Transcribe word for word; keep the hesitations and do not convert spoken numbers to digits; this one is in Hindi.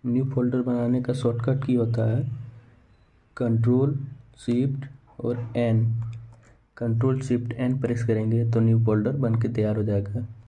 न्यू फोल्डर बनाने का शॉर्टकट की होता है कंट्रोल शिफ्ट और N. Control shift N press करेंगे तो न्यू फोल्डर बन के तैयार हो जाएगा।